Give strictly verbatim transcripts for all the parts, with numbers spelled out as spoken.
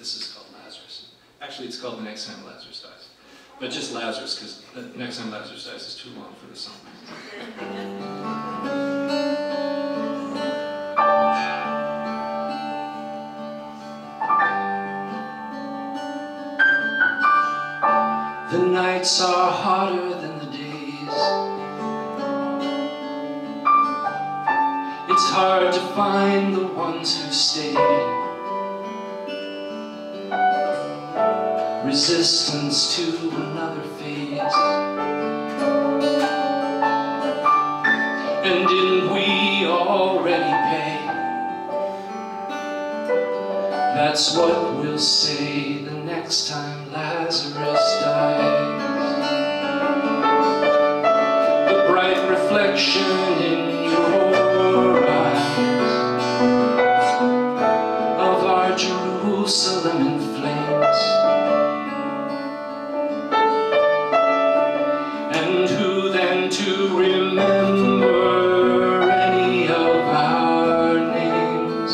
this is called Lazarus. Actually, it's called The Next Time Lazarus Dies. But just Lazarus, because The Next Time Lazarus Dies is too long for the song. The nights are hotter than the days. It's hard to find the ones who stayed. Resistance to another phase. And didn't we already pay? That's what we'll say the next time Lazarus dies. The bright reflection in your eyes of our Jerusalem in flames. And who then to remember any of our names?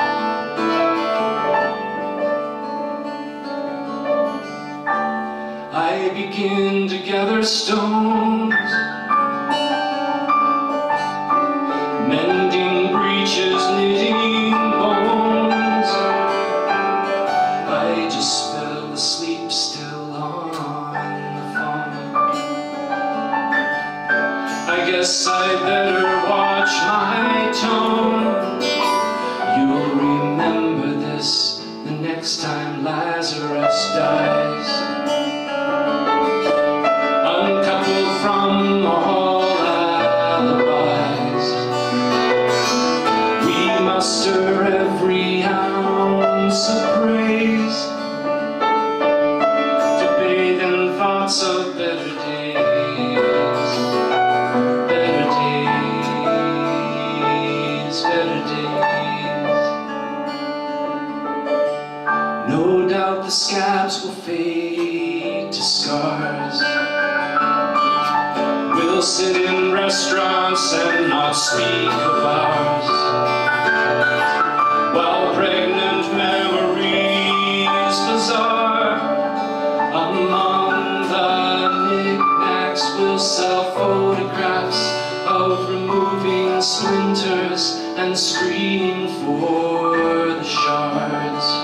I begin to gather stones, mending breaches, knitting bones. I just fell asleep still on the phone. I guess I better watch my tone. You'll remember this the next time Lazarus dies. Uncoupled from all alibis, we muster every ounce of praise to bathe in thoughts of better days, better days, better days. No doubt the scabs will fade to scars. We'll sit in restaurants and not speak of ours, while pregnant memories bizarre. Among the knickknacks we'll sell photographs of removing splinters and screening for the shards.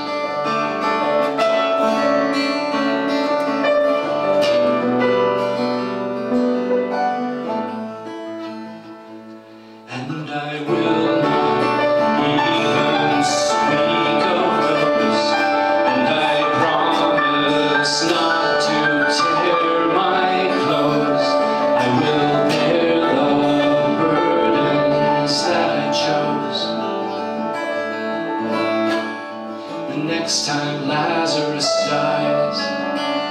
And I will not even speak of those, and I promise not to tear my clothes. I will bear the burdens that I chose. The next time Lazarus dies,